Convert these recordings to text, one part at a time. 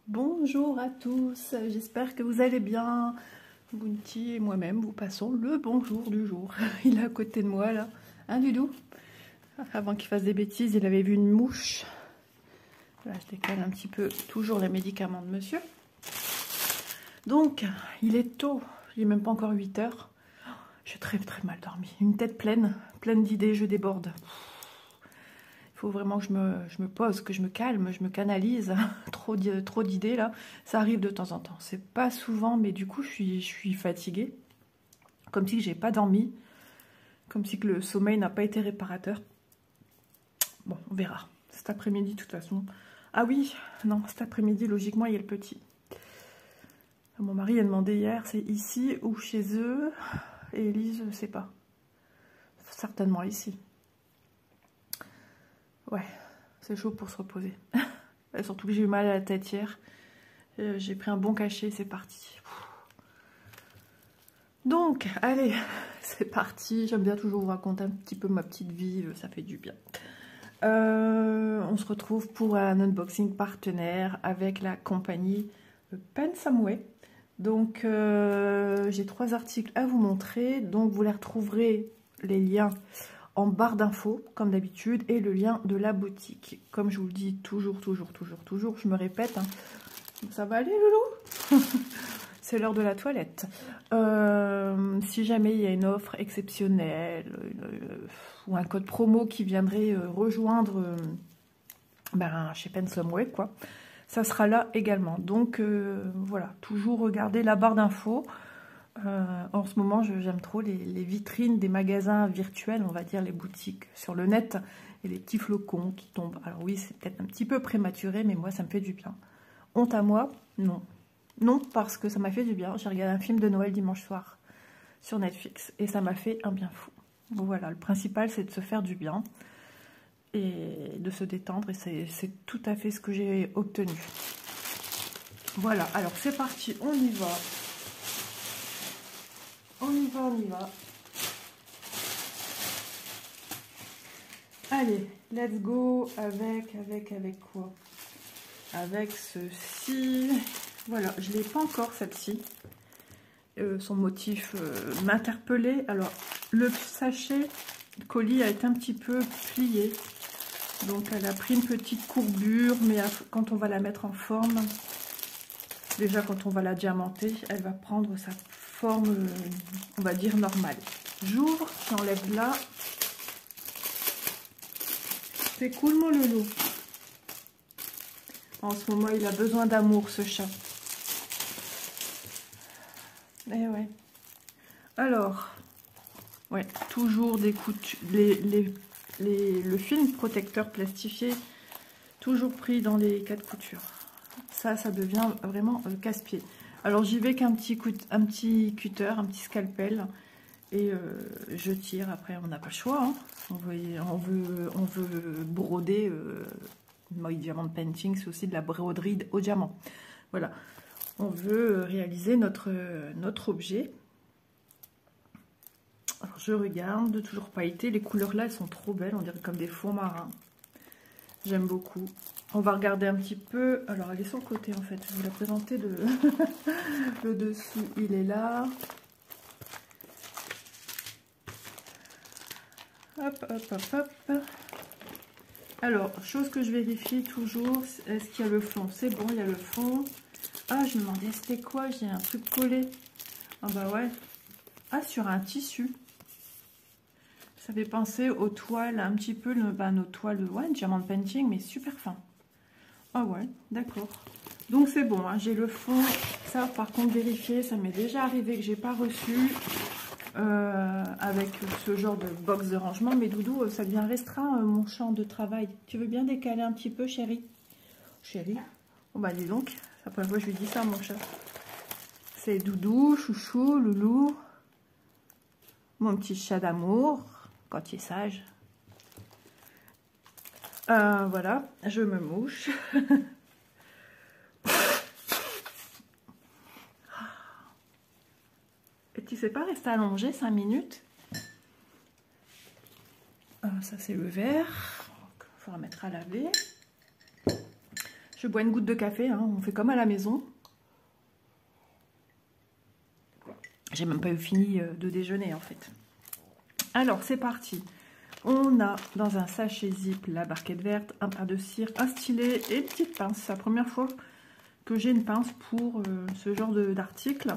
Bonjour à tous, j'espère que vous allez bien. Bounty et moi-même vous passons le bonjour du jour. Il est à côté de moi là, hein Dudou? Avant qu'il fasse des bêtises, il avait vu une mouche. Là, je décale un petit peu toujours les médicaments de monsieur. Donc, il est tôt, il n'est même pas encore 8 h. J'ai très mal dormi, une tête pleine d'idées, je déborde. Il faut vraiment que je me pose, que je me calme, je me canalise. Trop d'idées là, ça arrive de temps en temps. C'est pas souvent, mais du coup je suis fatiguée. Comme si j'ai pas dormi. Comme si que le sommeil n'a pas été réparateur. Bon, on verra. Cet après-midi de toute façon. Ah oui, non, cet après-midi logiquement il y a le petit. Mon mari a demandé hier, c'est ici ou chez eux. Et Elise, je sais pas. Certainement ici. Ouais, c'est chaud pour se reposer. Surtout que j'ai eu mal à la tête hier. J'ai pris un bon cachet, c'est parti. Donc, allez, c'est parti. J'aime bien toujours vous raconter un petit peu ma petite vie, ça fait du bien. On se retrouve pour un unboxing partenaire avec la compagnie Pensamway. Donc, j'ai 3 articles à vous montrer. Donc, vous les retrouverez, les liens, en barre d'infos, comme d'habitude, et le lien de la boutique. Comme je vous le dis toujours, je me répète. Hein. Ça va aller, loulou? C'est l'heure de la toilette. Si jamais il y a une offre exceptionnelle ou un code promo qui viendrait rejoindre chez Pensamway, quoi, ça sera là également. Donc voilà, toujours regarder la barre d'infos. En ce moment, j'aime trop les vitrines des magasins virtuels, on va dire les boutiques sur le net, et les petits flocons qui tombent. Alors oui, c'est peut-être un petit peu prématuré, mais moi, ça me fait du bien. Honte à moi? Non. Non, parce que ça m'a fait du bien. J'ai regardé un film de Noël dimanche soir sur Netflix, et ça m'a fait un bien fou. Bon, voilà, le principal, c'est de se faire du bien, et de se détendre, et c'est tout à fait ce que j'ai obtenu. Voilà, alors c'est parti, on y va. On y va. Allez, let's go avec quoi? Avec ceci. Voilà, je ne l'ai pas encore celle-ci. Son motif m'interpellait. Alors, le sachet colis a été un petit peu plié. Donc, elle a pris une petite courbure, mais quand on va la mettre en forme, déjà quand on va la diamanter, elle va prendre sa forme, on va dire, normale. J'ouvre, j'enlève là. C'est cool, mon loulou. En ce moment, il a besoin d'amour, ce chat. Eh ouais. Alors, ouais, toujours des coutures. Le film protecteur plastifié, toujours pris dans les 4 coutures. Ça devient vraiment casse-pied. Alors, j'y vais qu'un petit cutter, un petit scalpel. Et je tire. Après, on n'a pas le choix. Hein. On veut broder. My Diamond Painting, c'est aussi de la broderie au diamant. Voilà. On veut réaliser notre objet. Alors, je regarde, toujours pailleté. Les couleurs là, elles sont trop belles. On dirait comme des fonds marins. J'aime beaucoup. On va regarder un petit peu. Alors, elle est sur le côté en fait. Je vais vous la présenter le dessous. Il est là. Hop, hop, hop, hop. Alors, chose que je vérifie toujours, est-ce qu'il y a le fond? C'est bon, il y a le fond. Ah, je me demandais c'était quoi? J'ai un truc collé. Ah bah ouais. Ah, sur un tissu. Ça fait penser aux toiles, un petit peu, nos toiles, ouais, Diamond Painting, mais super fin. Ah ouais, d'accord. Donc c'est bon, hein, j'ai le fond. Ça, par contre, vérifier, ça m'est déjà arrivé que j'ai pas reçu. Avec ce genre de box de rangement, mais Doudou, ça devient restreint mon champ de travail. Tu veux bien décaler un petit peu, chérie? Chérie? Bon bah dis donc, c'est la première fois que je lui dis ça, mon chat. C'est Doudou, chouchou, loulou, mon petit chat d'amour, quand il est sage. Voilà, je me mouche. Et tu sais pas rester allongé 5 minutes? Ça c'est le verre, il faut remettre à laver. Je bois une goutte de café, hein, on fait comme à la maison. J'ai même pas eu fini de déjeuner en fait. Alors c'est parti. On a dans un sachet zip la barquette verte, un pain de cire, un stylet et une petite pince. C'est la première fois que j'ai une pince pour ce genre d'article.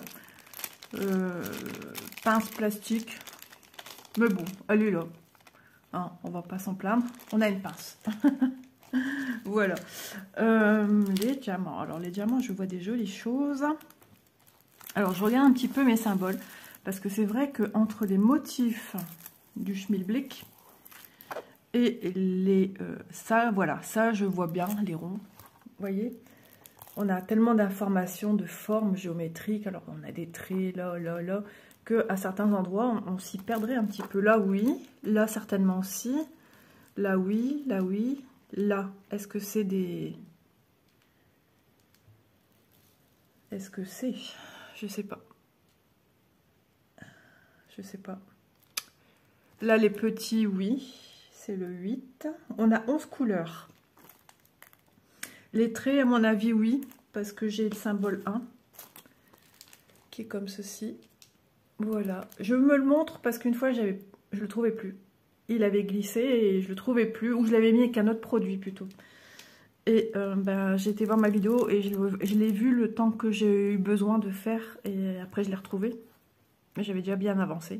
Pince plastique. Mais bon, elle est là. Hein, on va pas s'en plaindre. On a une pince. Voilà. Les diamants. Alors les diamants, je vois des jolies choses. Alors je regarde un petit peu mes symboles. Parce que c'est vrai que entre les motifs du schmilblick et les... ça, voilà. Ça, je vois bien les ronds. Vous voyez ? On a tellement d'informations de formes géométriques. Alors on a des traits là, là, là. Que à certains endroits, on s'y perdrait un petit peu. Là, oui. Là, certainement aussi. Là, oui. Là, oui. Là, est-ce que c'est des... Est-ce que c'est... Je sais pas. Je sais pas. Là, les petits, oui. C'est le 8. On a 11 couleurs. Les traits, à mon avis, oui. Parce que j'ai le symbole 1. Qui est comme ceci. Voilà, je me le montre parce qu'une fois je le trouvais plus. Il avait glissé et je le trouvais plus, ou je l'avais mis avec un autre produit plutôt. Et ben, j'ai été voir ma vidéo et je l'ai vu le temps que j'ai eu besoin de faire et après je l'ai retrouvé. Mais j'avais déjà bien avancé.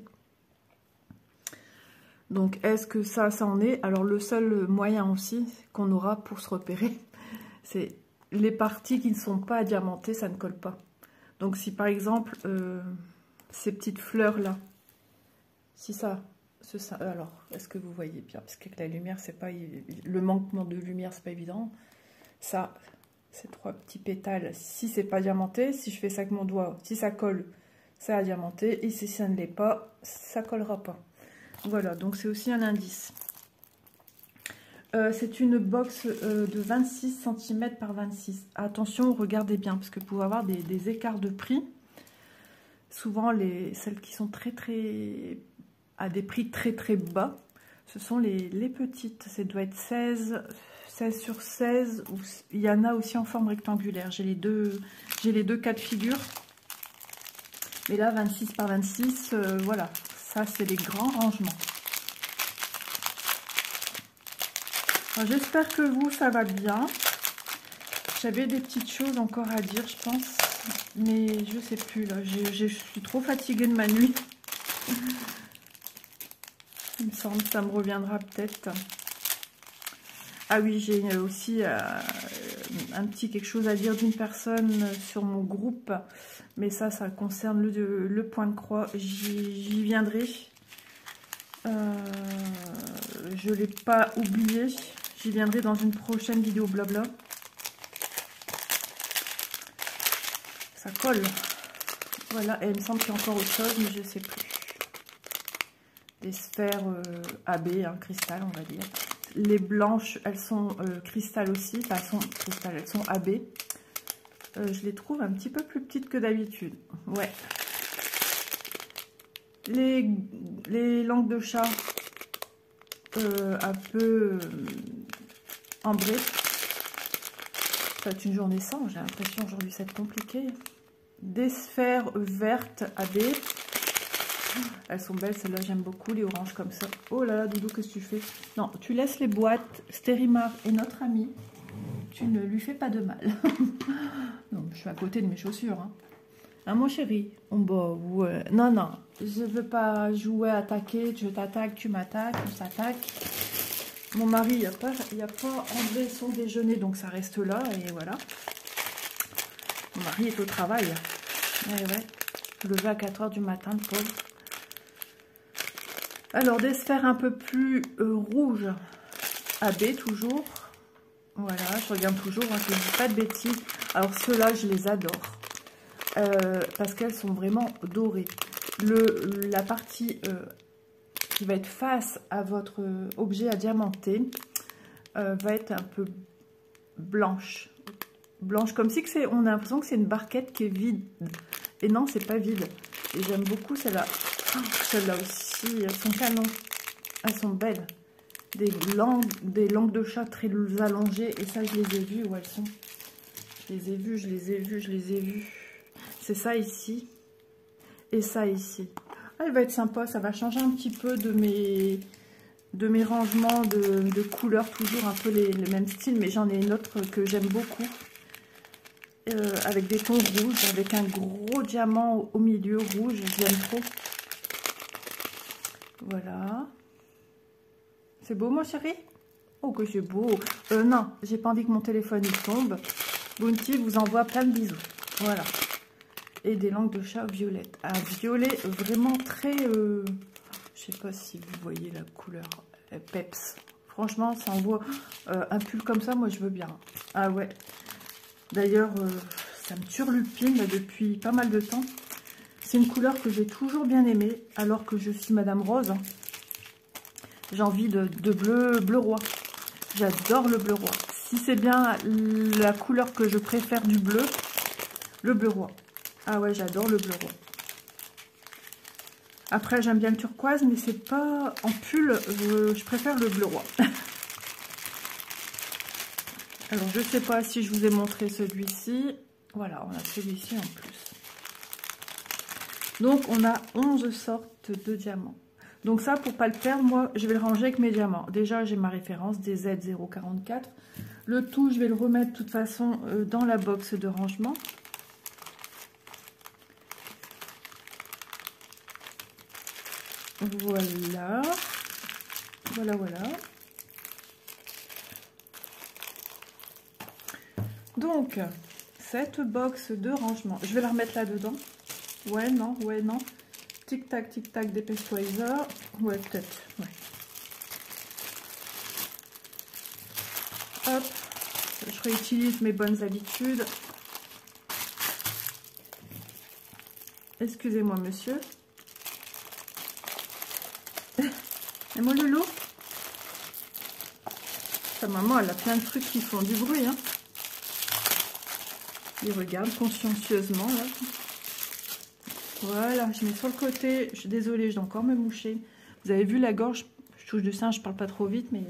Donc est-ce que ça en est? Alors le seul moyen aussi qu'on aura pour se repérer, c'est les parties qui ne sont pas diamantées, ça ne colle pas. Donc si par exemple... ces petites fleurs là, si ça, alors est-ce que vous voyez bien, parce qu'avec la lumière c'est pas, le manquement de lumière c'est pas évident. Ça, ces trois petits pétales, si c'est pas diamanté, si je fais ça avec mon doigt, si ça colle, ça a diamanté, et si ça ne l'est pas, ça collera pas. Voilà, donc c'est aussi un indice. C'est une box de 26 cm par 26. Attention, regardez bien, parce que vous pouvez avoir des écarts de prix. Souvent, celles qui sont à des prix très bas, ce sont les petites. Ça doit être 16 sur 16. Ou, il y en a aussi en forme rectangulaire. J'ai les deux cas de figure. Mais là, 26 par 26, voilà. Ça, c'est les grands rangements. J'espère que vous, ça va bien. J'avais des petites choses encore à dire, je pense. Mais je sais plus, là. Je suis trop fatiguée de ma nuit. Il me semble que ça me reviendra peut-être. Ah oui, j'ai aussi un petit quelque chose à dire d'une personne sur mon groupe. Mais ça concerne le point de croix. J'y viendrai. Je ne l'ai pas oublié. J'y viendrai dans une prochaine vidéo blabla. Ça colle. Voilà, et il me semble qu'il y a encore autre chose, mais je ne sais plus. Des sphères AB, hein, cristal, on va dire. Les blanches, elles sont cristal aussi. Enfin, elles sont AB. Je les trouve un petit peu plus petites que d'habitude. Ouais. Les langues de chat, un peu ambrées. Ça va être une journée sans, j'ai l'impression aujourd'hui ça va être compliqué. Des sphères vertes AB. Elles sont belles, celles-là j'aime beaucoup, les oranges comme ça. Oh là là, Doudou, qu'est-ce que tu fais? Non, tu laisses les boîtes. Stérimar est notre ami. Tu ne lui fais pas de mal. Non, je suis à côté de mes chaussures. Hein, hein mon chéri? Ouais. Non, non, je veux pas jouer à attaquer. Je t'attaque, tu m'attaques, on s'attaque. Mon mari, il n'y a pas enlevé son déjeuner, donc ça reste là, et voilà. Mon mari est au travail. Ouais. Levé à 4 h du matin, le pauvre. Alors, des sphères un peu plus rouges, AB toujours. Voilà, je regarde toujours, hein, je ne dis pas de bêtises. Alors, ceux-là, je les adore. Parce qu'elles sont vraiment dorées. La partie qui va être face à votre objet à diamanter va être un peu blanche. Blanche, comme si on a l'impression que c'est une barquette qui est vide. Et non, c'est pas vide. Et j'aime beaucoup celle-là. Oh, celle-là aussi, elles sont canon. Elles sont belles. Des langues de chat très allongées. Et ça, je les ai vues où elles sont. Je les ai vus, je les ai vus, je les ai vus. C'est ça ici. Et ça ici. Ah, elle va être sympa, ça va changer un petit peu de mes rangements de couleurs, toujours un peu les mêmes styles, mais j'en ai une autre que j'aime beaucoup. Avec des tons rouges, avec un gros diamant au milieu rouge, j'aime trop. Voilà. C'est beau, mon chéri? Oh, que c'est beau. Non, j'ai pas envie que mon téléphone il tombe. Bounty vous envoie plein de bisous. Voilà. Et des langues de chat violettes. Un violet vraiment très... je sais pas si vous voyez la couleur. Peps. Franchement, ça envoie un pull comme ça, moi je veux bien. Ah ouais. D'ailleurs, ça me turlupine là, depuis pas mal de temps. C'est une couleur que j'ai toujours bien aimée, alors que je suis Madame Rose. Hein. J'ai envie de bleu roi. J'adore le bleu roi. Si c'est bien la couleur que je préfère du bleu, le bleu roi. Ah ouais, j'adore le bleu roi. Après, j'aime bien le turquoise, mais c'est pas en pull, je préfère le bleu roi. Alors, je sais pas si je vous ai montré celui-ci. Voilà, on a celui-ci en plus. Donc, on a 11 sortes de diamants. Donc ça, pour pas le perdre, moi, je vais le ranger avec mes diamants. Déjà, j'ai ma référence, des Z044. Le tout, je vais le remettre de toute façon dans la box de rangement. Voilà. Voilà, voilà. Donc, cette box de rangement, je vais la remettre là-dedans. Ouais, non, ouais, non. Tic-tac, dépêche-toi, Isa. Ouais, peut-être, ouais. Hop, je réutilise mes bonnes habitudes. Excusez-moi, monsieur. Et mon loulou? Ta maman, elle a plein de trucs qui font du bruit, hein. Il regarde consciencieusement, là. Voilà, je mets sur le côté. Je suis désolée, je dois encore me moucher. Vous avez vu la gorge? Je touche du sein, je parle pas trop vite, mais...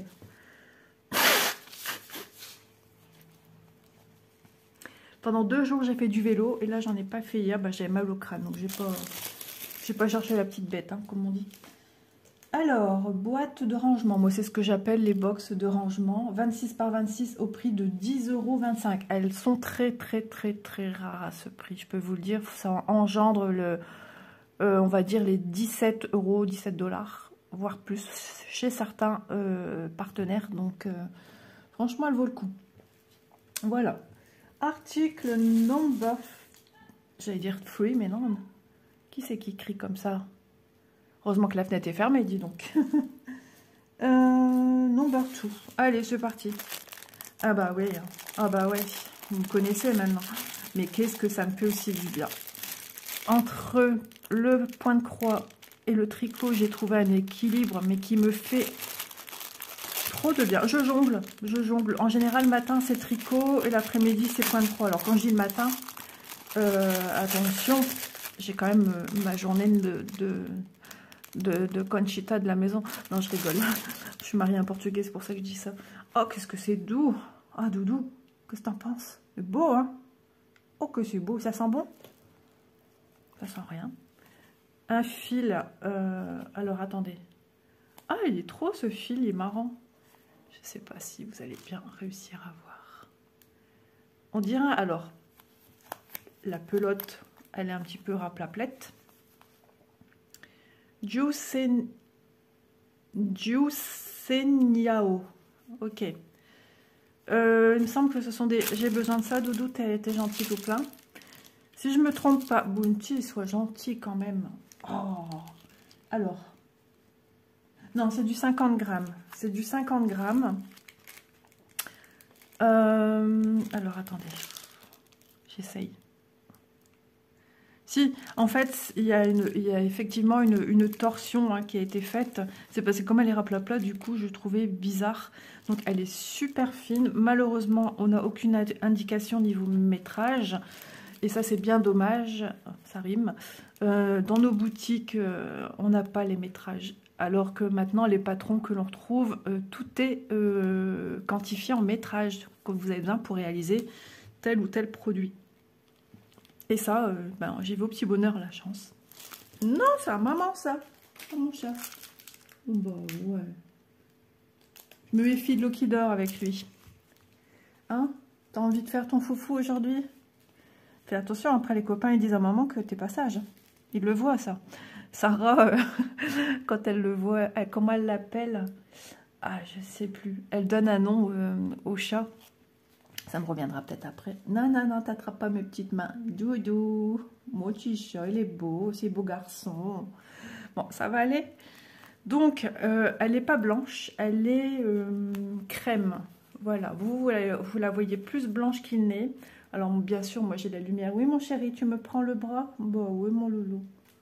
Pendant 2 jours, j'ai fait du vélo. Et là, j'en ai pas fait hier. Bah, j'avais mal au crâne. Donc, j'ai pas cherché la petite bête, hein, comme on dit. Alors, boîte de rangement. Moi, c'est ce que j'appelle les box de rangement. 26 par 26 au prix de 10,25 €. Elles sont très rares à ce prix. Je peux vous le dire. Ça engendre on va dire les 17 €, 17 $, voire plus chez certains partenaires. Donc, franchement, elle vaut le coup. Voilà. Article number... J'allais dire free, mais non. Qui c'est qui crie comme ça? Heureusement que la fenêtre est fermée, dis donc. Number 2. Allez, c'est parti. Ah bah oui. Ah bah ouais. Vous me connaissez maintenant. Mais qu'est-ce que ça me fait aussi du bien. Entre le point de croix et le tricot, j'ai trouvé un équilibre, mais qui me fait trop de bien. Je jongle. Je jongle. En général, le matin, c'est tricot et l'après-midi, c'est point de croix. Alors, quand je dis le matin, attention, j'ai quand même ma journée de Conchita de la maison. Non, je rigole. Je suis mariée à un Portugais, c'est pour ça que je dis ça. Oh, qu'est-ce que c'est doux. Ah, doudou, qu'est-ce que t'en penses? C'est beau, hein? Oh, que c'est beau. Ça sent bon? Ça sent rien. Un fil. Alors, attendez. Ah, il est trop, ce fil. Il est marrant. Je sais pas si vous allez bien réussir à voir. On dirait... Alors, la pelote, elle est un petit peu raplaplette. Juiceniao. Ok. Il me semble que ce sont des... J'ai besoin de ça, Doudou, t'es gentil tout plein. Si je me trompe pas, Bounty, sois gentil quand même. Oh. Alors. Non, c'est du 50 grammes. C'est du 50 grammes. Alors, attendez. J'essaye. Si, en fait, il y a effectivement une torsion hein, qui a été faite. C'est parce que comme elle est raplapla, du coup, je trouvais bizarre. Donc, elle est super fine. Malheureusement, on n'a aucune indication niveau métrage. Et ça, c'est bien dommage. Ça rime. Dans nos boutiques, on n'a pas les métrages. Alors que maintenant, les patrons que l'on retrouve, tout est quantifié en métrage que vous avez besoin pour réaliser tel ou tel produit. Et ça, ben, j'y vais au petit bonheur, la chance. Non, c'est à maman, ça. Oh, mon chat. Bah ouais. Je me méfie de l'eau qui dort avec lui. Hein? T'as envie de faire ton foufou aujourd'hui? Fais attention, après les copains ils disent à maman que t'es pas sage. Ils le voient ça. Sarah, quand elle le voit, comment elle l'appelle? Ah, je sais plus. Elle donne un nom au chat. Ça me reviendra peut-être après. Non, non, non, t'attrapes pas mes petites mains. Doudou, mon petit chat, il est beau, c'est beau garçon. Bon, ça va aller. Donc, elle n'est pas blanche, elle est crème. Voilà, vous la voyez plus blanche qu'il n'est. Alors, bien sûr, moi j'ai la lumière. Oui, mon chéri, tu me prends le bras? Bah oui, mon loulou.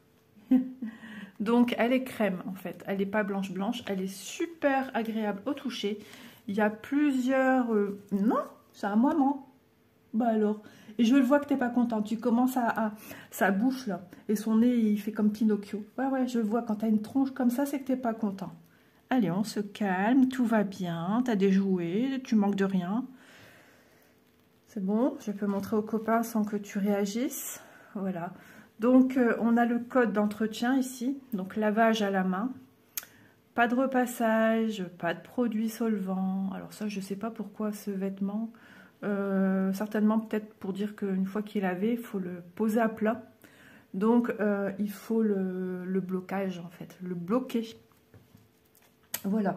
Donc, elle est crème en fait. Elle n'est pas blanche. Elle est super agréable au toucher. Il y a plusieurs... Non, c'est un maman. Bah alors. Et je le vois que t'es pas content. Tu commences à sa bouche là. Et son nez, il fait comme Pinocchio. Ouais, ouais, je vois. Quand t'as une tronche comme ça, c'est que t'es pas content. Allez, on se calme. Tout va bien. T'as des jouets. Tu manques de rien. C'est bon. Je peux montrer aux copains sans que tu réagisses. Voilà. Donc, on a le code d'entretien ici. Donc, lavage à la main. Pas de repassage. Pas de produit solvant. Alors ça, je sais pas pourquoi ce vêtement... certainement peut-être pour dire qu'une fois qu'il est lavé, il faut le poser à plat. Donc il faut le blocage en fait, le bloquer. Voilà.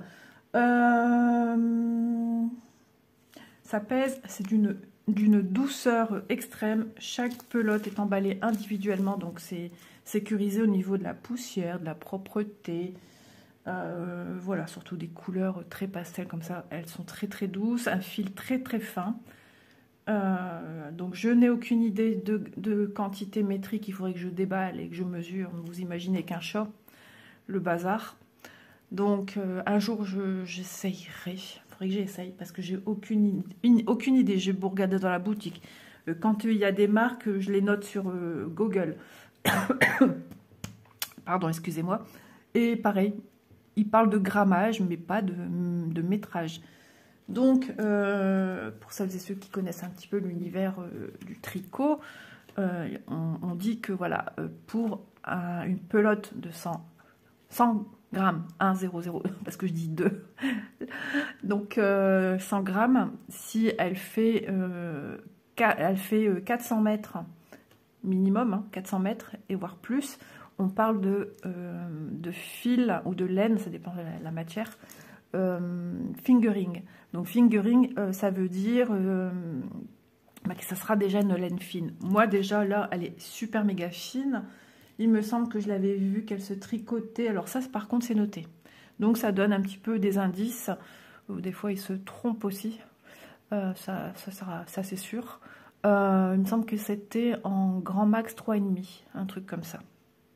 Ça pèse, c'est d'une douceur extrême. Chaque pelote est emballée individuellement, donc c'est sécurisé au niveau de la poussière, de la propreté. Voilà, surtout des couleurs très pastel comme ça, elles sont très très douces, un fil très très fin. Donc je n'ai aucune idée de quantité métrique, il faudrait que je déballe et que je mesure. Vous imaginez qu'un chat, le bazar. Donc un jour j'essayerai, il faudrait que j'essaye parce que j'ai aucune idée. J'ai beau regarder dans la boutique. Quand il y a des marques, je les note sur Google. Pardon, excusez-moi. Et pareil, ils parlent de grammage mais pas de métrage. Donc, pour celles et ceux qui connaissent un petit peu l'univers du tricot, on dit que voilà, pour une pelote de 100 grammes, 1,00, parce que je dis 2, donc 100 grammes, si elle fait 400 mètres minimum, hein, 400 mètres et voire plus, on parle de fil ou de laine, ça dépend de la matière, fingering. Donc fingering, ça veut dire que ça sera déjà une laine fine. Moi déjà là, elle est super méga fine. Il me semble que je l'avais vu qu'elle se tricotait. Alors ça, par contre, c'est noté. Donc ça donne un petit peu des indices. Des fois, ils se trompent aussi. Ça c'est sûr. Il me semble que c'était en grand max 3,5, un truc comme ça.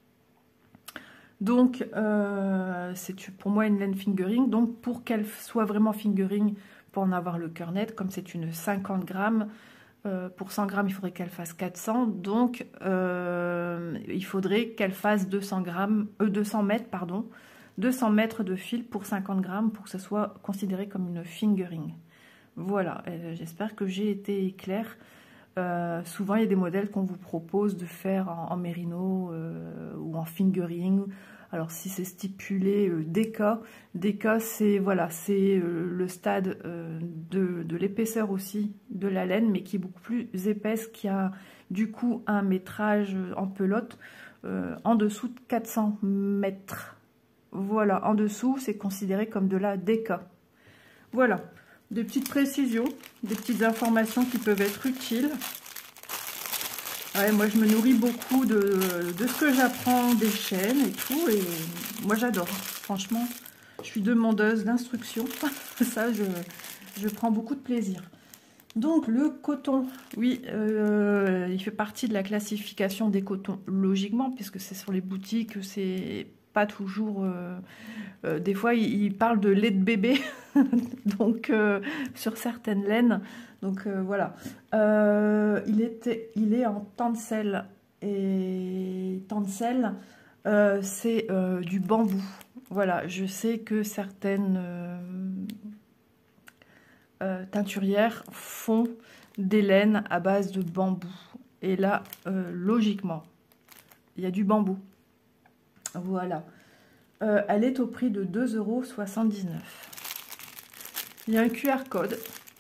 Donc, c'est pour moi une laine fingering. Donc, pour qu'elle soit vraiment fingering, pour en avoir le cœur net, comme c'est une 50 grammes, pour 100 grammes, il faudrait qu'elle fasse 400. Donc, il faudrait qu'elle fasse 200 mètres, pardon, 200 mètres de fil pour 50 grammes pour que ce soit considéré comme une fingering. Voilà, j'espère que j'ai été claire. Souvent, il y a des modèles qu'on vous propose de faire en mérino ou en fingering. Alors, si c'est stipulé DK, c'est voilà, c'est le stade de l'épaisseur aussi de la laine, mais qui est beaucoup plus épaisse, qui a du coup un métrage en pelote en dessous de 400 mètres. Voilà, en dessous, c'est considéré comme de la DK. Voilà. Des petites précisions, des petites informations qui peuvent être utiles. Ouais, moi, je me nourris beaucoup de ce que j'apprends des chaînes et tout. Et moi, j'adore. Franchement, je suis demandeuse d'instructions. Ça, je prends beaucoup de plaisir. Donc, le coton, oui, il fait partie de la classification des cotons, logiquement, puisque c'est sur les boutiques, c'est pas toujours... des fois, ils parlent de lait de bébé, donc sur certaines laines. Donc voilà. Il est en tencel. Et tencel, c'est du bambou. Voilà, je sais que certaines teinturière fond des laines à base de bambou. Et là, logiquement, il y a du bambou. Voilà. Elle est au prix de 2,79 €. Il y a un QR code.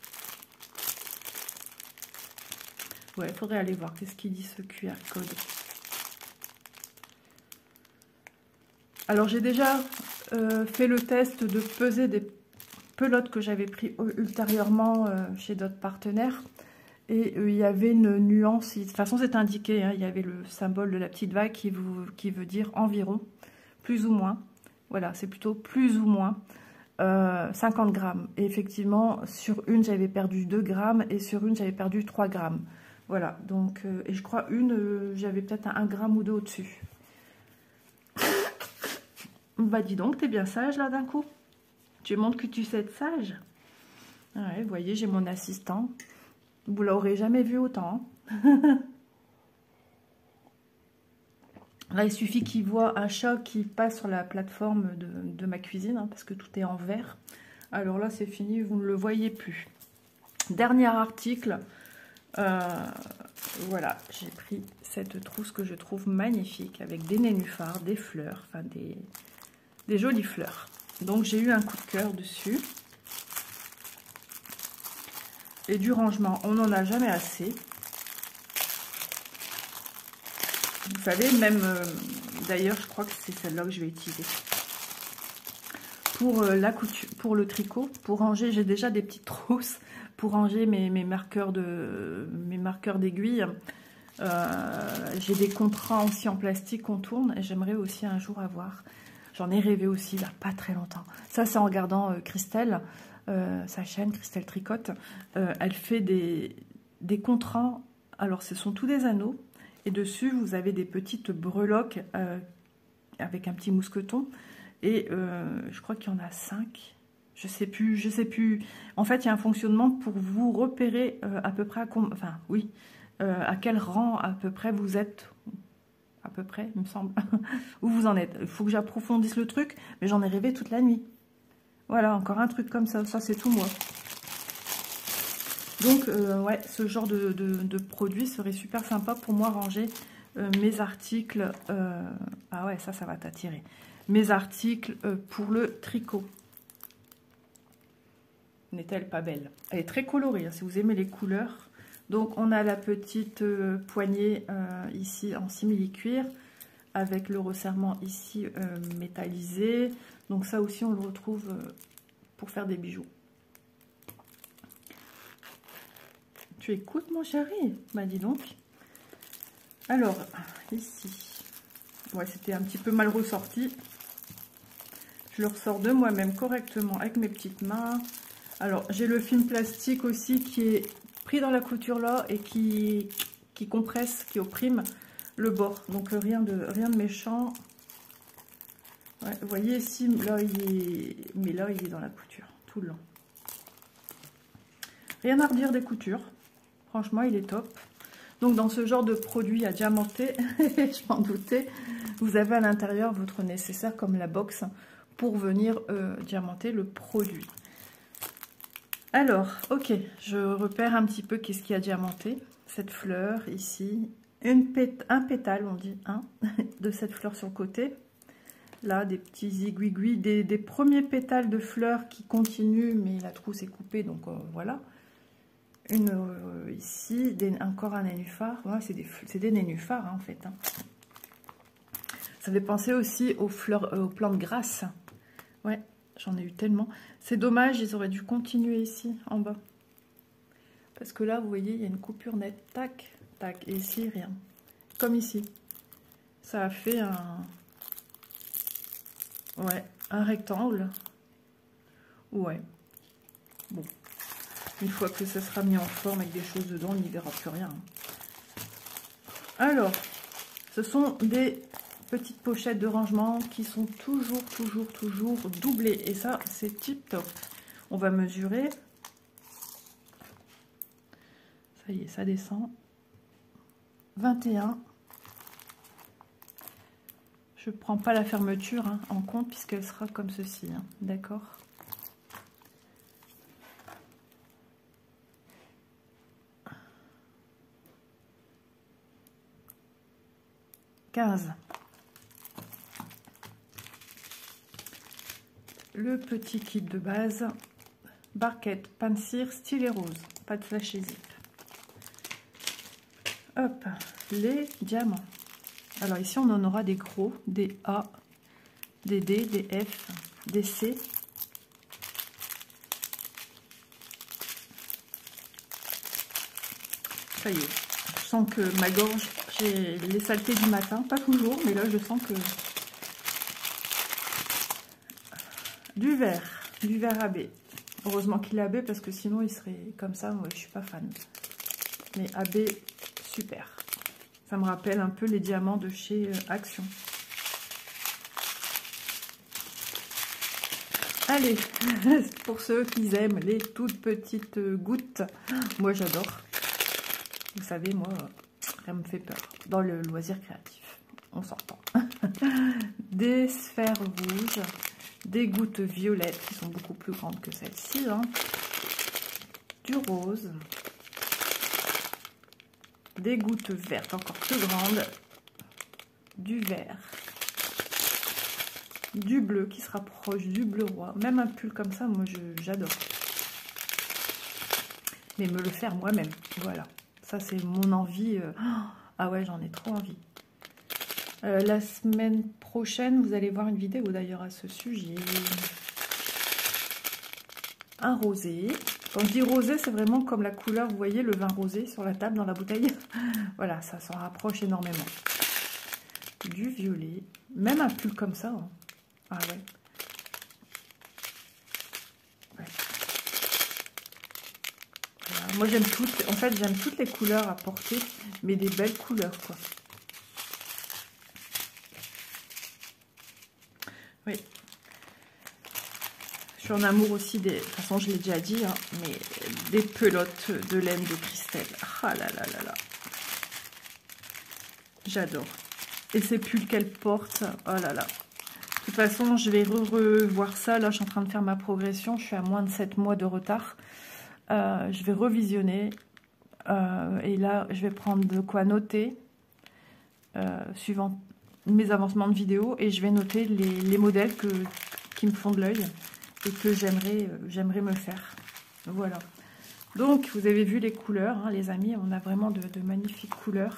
Ouais, il faudrait aller voir qu'est-ce qu'il dit ce QR code. Alors, j'ai déjà fait le test de peser des pelotes que j'avais pris ultérieurement chez d'autres partenaires. Et il y avait une nuance, de toute façon c'est indiqué, hein, il y avait le symbole de la petite vague qui veut dire environ, plus ou moins. Voilà, c'est plutôt plus ou moins 50 grammes. Et effectivement, sur une j'avais perdu 2 grammes et sur une j'avais perdu 3 grammes. Voilà, donc, et je crois j'avais peut-être 1 gramme ou 2 au-dessus. Bah dis donc, t'es bien sage là d'un coup. Tu montres que tu sais être sage. Ouais, vous voyez, j'ai mon assistant. Vous l'aurez jamais vu autant. Hein. Là, il suffit qu'il voit un chat qui passe sur la plateforme de ma cuisine, hein, parce que tout est en verre. Alors là, c'est fini, vous ne le voyez plus. Dernier article. Voilà, j'ai pris cette trousse que je trouve magnifique, avec des nénuphars, des fleurs, enfin des jolies fleurs. Donc, j'ai eu un coup de cœur dessus. Et du rangement, on n'en a jamais assez. Vous savez, même, d'ailleurs, je crois que c'est celle-là que je vais utiliser. Pour la couture, pour le tricot, pour ranger, j'ai déjà des petites trousses pour ranger mes marqueurs d'aiguille. J'ai des contrats aussi en plastique qu'on tourne et j'aimerais aussi un jour avoir. J'en ai rêvé aussi, il n'y a pas très longtemps. Ça, c'est en regardant Christelle. Sa chaîne Christelle Tricote, elle fait des contrats. Alors ce sont tous des anneaux et dessus vous avez des petites breloques avec un petit mousqueton et je crois qu'il y en a 5, je sais plus. En fait, il y a un fonctionnement pour vous repérer à peu près à quel rang à peu près vous êtes. À peu près, il me semble, où vous en êtes. Il faut que j'approfondisse le truc, mais j'en ai rêvé toute la nuit. Voilà, encore un truc comme ça. Ça, c'est tout moi. Donc, ouais, ce genre de produit serait super sympa pour moi, ranger mes articles. Ah ouais, ça va t'attirer. Mes articles pour le tricot. N'est-elle pas belle? Elle est très colorée, hein, si vous aimez les couleurs. Donc, on a la petite poignée ici en simili-cuir, avec le resserrement ici métallisé. Donc ça aussi, on le retrouve pour faire des bijoux. Tu écoutes, mon chéri? Bah, dis donc. Alors, ici. Ouais, c'était un petit peu mal ressorti. Je le ressors de moi-même correctement avec mes petites mains. Alors, j'ai le film plastique aussi qui est pris dans la couture là et qui compresse, qui opprime le bord. Donc, rien de méchant. Ouais, vous voyez ici, là mais là il est dans la couture tout le long. Rien à redire des coutures, franchement il est top. Donc dans ce genre de produit à diamanter, je m'en doutais, vous avez à l'intérieur votre nécessaire comme la box pour venir diamanter le produit. Alors, ok, je repère un petit peu qu'est-ce qu'il y a diamanté. Cette fleur ici, un pétale, on dit, hein, de cette fleur sur le côté. Là, des petits aiguilles, des premiers pétales de fleurs qui continuent, mais la trousse est coupée, donc voilà. Une ici, encore un nénuphar. Ouais, c'est des nénuphars, hein, en fait. Hein. Ça fait penser aussi aux fleurs, aux plantes grasses. Ouais, j'en ai eu tellement. C'est dommage, ils auraient dû continuer ici, en bas. Parce que là, vous voyez, il y a une coupure nette. Tac, tac. Et ici, rien. Comme ici. Ça a fait un... Ouais, un rectangle. Ouais. Bon. Une fois que ça sera mis en forme avec des choses dedans, on n'y verra plus rien. Alors, ce sont des petites pochettes de rangement qui sont toujours doublées. Et ça, c'est tip top. On va mesurer. Ça y est, ça descend. 21. Je ne prends pas la fermeture en compte puisqu'elle sera comme ceci. D'accord. 15. Le petit kit de base, barquette, pain de cire, stylet rose, pas de sachet zip. Hop, les diamants. Alors ici on en aura des gros, des A, des D, des F, des C. Ça y est, je sens que ma gorge, j'ai les saletés du matin, pas toujours, mais là je sens que... Du vert AB. Heureusement qu'il est AB parce que sinon il serait comme ça, moi je suis pas fan. Mais AB, super. Ça me rappelle un peu les diamants de chez Action. Allez, pour ceux qui aiment les toutes petites gouttes, moi j'adore. Vous savez, moi, ça me fait peur. Dans le loisir créatif, on s'entend. Des sphères rouges, des gouttes violettes qui sont beaucoup plus grandes que celle-ci. Hein. Du rose. Des gouttes vertes encore plus grandes. Du vert. Du bleu qui se rapproche du bleu roi. Même un pull comme ça, moi j'adore. Mais me le faire moi-même, voilà. Ça c'est mon envie. Ah ouais, j'en ai trop envie. La semaine prochaine, vous allez voir une vidéo d'ailleurs à ce sujet. Un rosé. Quand je dis rosé, c'est vraiment comme la couleur, vous voyez le vin rosé sur la table dans la bouteille. Voilà, ça s'en rapproche énormément. Du violet. Même un pull comme ça. Hein. Ah ouais. Ouais. Voilà. Moi j'aime toutes, en fait j'aime toutes les couleurs à porter, mais des belles couleurs quoi. Oui. Je suis en amour aussi des, de toute façon je l'ai déjà dit, hein, mais des pelotes de laine de Christelle. Ah là là là là. J'adore. Et ces pulls qu'elle porte, oh là là. De toute façon, je vais revoir ça. Là, je suis en train de faire ma progression. Je suis à moins de 7 mois de retard. Je vais revisionner. Et là, je vais prendre de quoi noter. Suivant mes avancements de vidéo. Et je vais noter les modèles qui me font de l'œil. Et que j'aimerais me faire. Voilà. Donc, vous avez vu les couleurs, hein, les amis. On a vraiment de magnifiques couleurs.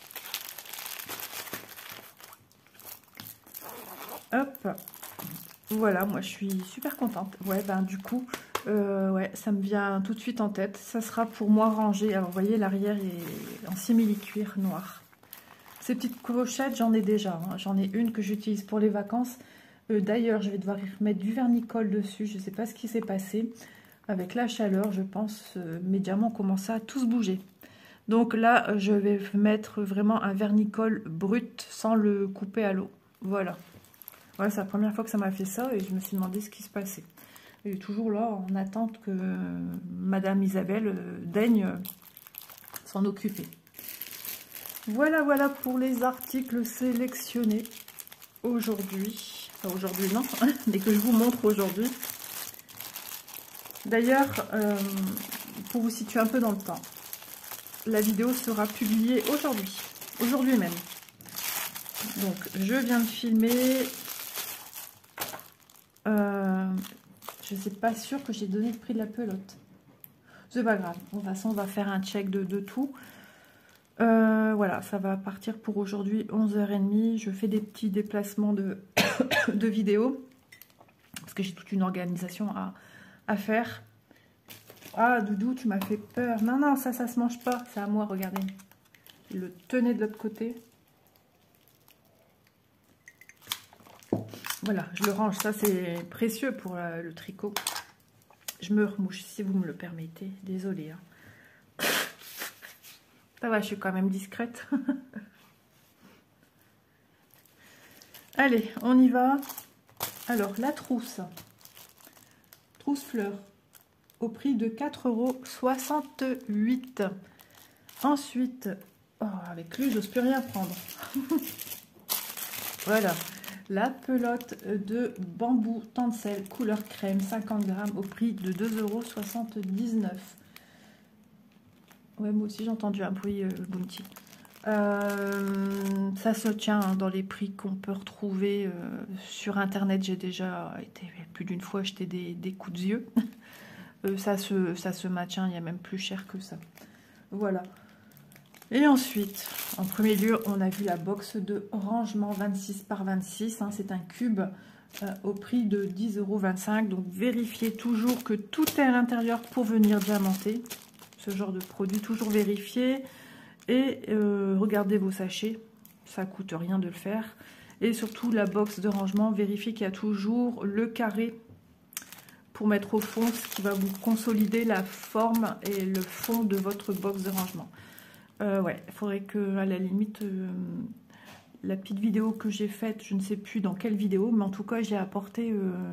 Hop, voilà, moi je suis super contente. Ouais, ben du coup, ouais, ça me vient tout de suite en tête. Ça sera pour moi rangé. Alors, vous voyez, l'arrière est en simili-cuir noir. Ces petites crochettes, j'en ai déjà. Hein. J'en ai une que j'utilise pour les vacances. D'ailleurs, je vais devoir y remettre du vernicole dessus. Je ne sais pas ce qui s'est passé. Avec la chaleur, je pense, mes diamants commencent à tous bouger. Donc là, je vais mettre vraiment un vernicole brut sans le couper à l'eau. Voilà. Ouais, c'est la première fois que ça m'a fait ça et je me suis demandé ce qui se passait. Et toujours là, en attente que Madame Isabelle daigne s'en occuper. Voilà, voilà pour les articles sélectionnés aujourd'hui. Enfin, aujourd'hui, non, mais que je vous montre aujourd'hui. D'ailleurs, pour vous situer un peu dans le temps, la vidéo sera publiée aujourd'hui. Aujourd'hui même. Donc, je viens de filmer... je ne suis pas sûre que j'ai donné le prix de la pelote. C'est pas grave. De toute façon, on va faire un check de tout. Voilà, ça va partir pour aujourd'hui 11h30. Je fais des petits déplacements de vidéos. Parce que j'ai toute une organisation à faire. Ah, Doudou, tu m'as fait peur. Non, non, ça se mange pas. C'est à moi, regardez. Le tenez de l'autre côté. Voilà, je le range. Ça, c'est précieux pour le tricot. Je me remouche, si vous me le permettez. Désolée. Hein. Ça va, je suis quand même discrète. Allez, on y va. Alors, la trousse. Trousse fleur. Au prix de 4,68 €. Ensuite, oh, avec lui, j'ose plus rien prendre. Voilà. La pelote de bambou tencel couleur crème 50 grammes au prix de 2,79 €. Ouais, moi aussi j'ai entendu un bruit bounty. Ça se tient hein, dans les prix qu'on peut retrouver sur internet. J'ai déjà été plus d'une fois acheter des coups de yeux. Ça se maintient, il y a même plus cher que ça. Voilà. Et ensuite, en premier lieu, on a vu la box de rangement 26 par 26. Hein, c'est un cube au prix de 10,25 €. Donc vérifiez toujours que tout est à l'intérieur pour venir diamanter. Ce genre de produit, toujours vérifier. Et regardez vos sachets, ça coûte rien de le faire. Et surtout la box de rangement, vérifiez qu'il y a toujours le carré pour mettre au fond, ce qui va vous consolider la forme et le fond de votre box de rangement. Ouais, il faudrait que, à la limite, la petite vidéo que j'ai faite, je ne sais plus dans quelle vidéo, mais en tout cas, j'ai apporté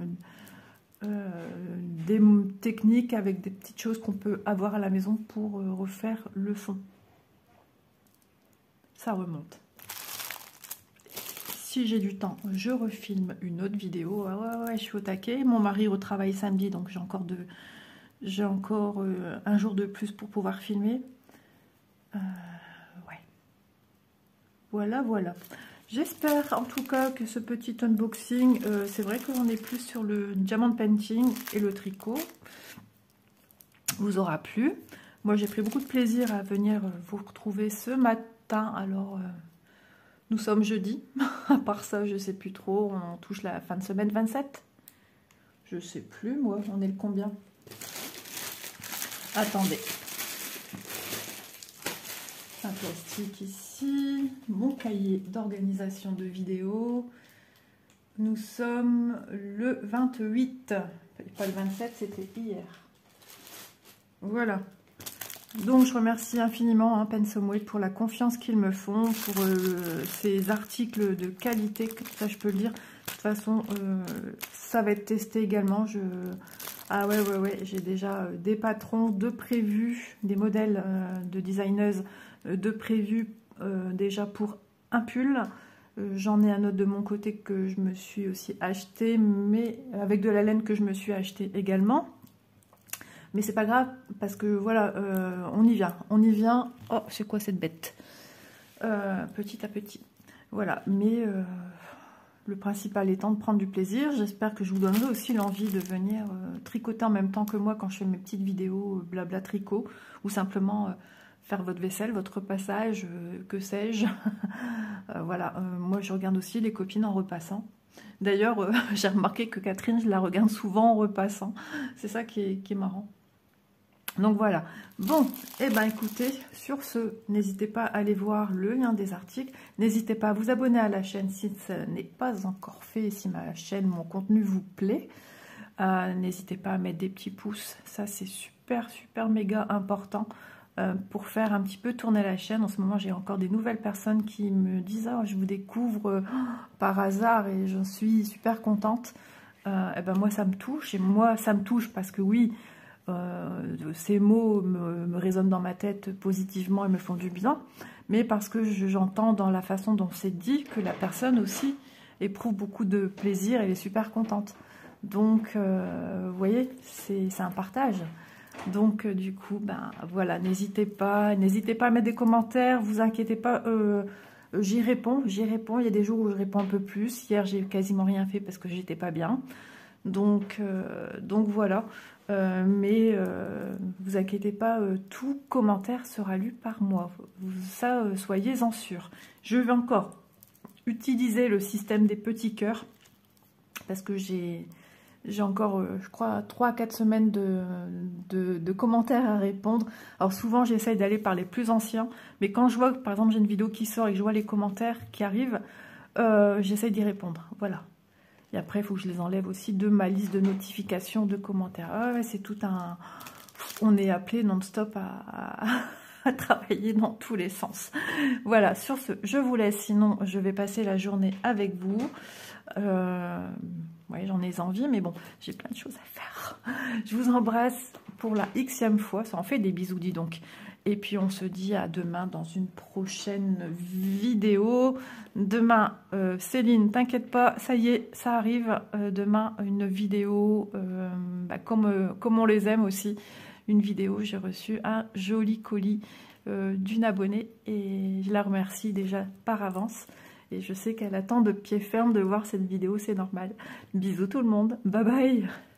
des techniques avec des petites choses qu'on peut avoir à la maison pour refaire le fond. Ça remonte. Si j'ai du temps, je refilme une autre vidéo. Ouais, je suis au taquet. Mon mari retravaille samedi, donc j'ai encore un jour de plus pour pouvoir filmer. Ouais. Voilà. J'espère en tout cas que ce petit unboxing, c'est vrai qu'on est plus sur le diamond painting et le tricot, vous aura plu. Moi, j'ai pris beaucoup de plaisir à venir vous retrouver ce matin. Alors, nous sommes jeudi. À part ça, je sais plus trop. On touche la fin de semaine 27. Je sais plus, moi. On est le combien? Attendez. Un plastique ici. Mon cahier d'organisation de vidéos. Nous sommes le 28. Pas le 27, c'était hier. Voilà. Donc je remercie infiniment hein, Pensomway pour la confiance qu'ils me font, pour ces articles de qualité, ça je peux le dire. De toute façon, ça va être testé également. Ah ouais, j'ai déjà des patrons de prévus, des modèles de designeuses de prévus déjà pour un pull. J'en ai un autre de mon côté que je me suis aussi acheté, mais avec de la laine que je me suis acheté également. Mais c'est pas grave, parce que voilà, on y vient. Oh, c'est quoi cette bête? Petit à petit. Voilà, mais le principal étant de prendre du plaisir. J'espère que je vous donnerai aussi l'envie de venir tricoter en même temps que moi quand je fais mes petites vidéos blabla tricot, ou simplement faire votre vaisselle, votre repassage, que sais-je. Voilà, moi je regarde aussi les copines en repassant. D'ailleurs, j'ai remarqué que Catherine, je la regarde souvent en repassant. C'est ça qui est marrant. Donc voilà. Bon, et ben écoutez, sur ce, n'hésitez pas à aller voir le lien des articles. N'hésitez pas à vous abonner à la chaîne si ce n'est pas encore fait, si ma chaîne, mon contenu vous plaît. N'hésitez pas à mettre des petits pouces. Ça, c'est super méga important pour faire un petit peu tourner la chaîne. En ce moment, j'ai encore des nouvelles personnes qui me disent « Ah, je vous découvre par hasard et j'en suis super contente. » Et ben moi, ça me touche. Et moi, ça me touche parce que oui, ces mots me résonnent dans ma tête positivement et me font du bien, mais parce que j'entends dans la façon dont c'est dit que la personne aussi éprouve beaucoup de plaisir et est super contente. Donc, vous voyez, c'est un partage. Donc, du coup, ben voilà, n'hésitez pas à mettre des commentaires, vous inquiétez pas, j'y réponds. Il y a des jours où je réponds un peu plus. Hier, j'ai quasiment rien fait parce que j'étais pas bien. Donc voilà. Mais vous inquiétez pas, tout commentaire sera lu par moi. Ça, soyez-en sûrs. Je vais encore utiliser le système des petits cœurs parce que j'ai encore, je crois, 3 à 4 semaines de commentaires à répondre. Alors souvent, j'essaye d'aller par les plus anciens, mais quand je vois que, par exemple, j'ai une vidéo qui sort et que je vois les commentaires qui arrivent, j'essaye d'y répondre. Voilà. Et après, il faut que je les enlève aussi de ma liste de notifications, de commentaires. Ah ouais, c'est tout un... On est appelé non-stop à travailler dans tous les sens. Voilà, sur ce, je vous laisse. Sinon, je vais passer la journée avec vous. Ouais, j'en ai envie, mais bon, j'ai plein de choses à faire. Je vous embrasse pour la Xème fois. Ça en fait des bisous, dis donc. Et puis, on se dit à demain dans une prochaine vidéo. Demain, Céline, t'inquiète pas, ça y est, ça arrive. Demain, une vidéo comme on les aime aussi. une vidéo, j'ai reçu un joli colis d'une abonnée et je la remercie déjà par avance. Et je sais qu'elle attend de pied ferme de voir cette vidéo, c'est normal. Bisous tout le monde, bye bye!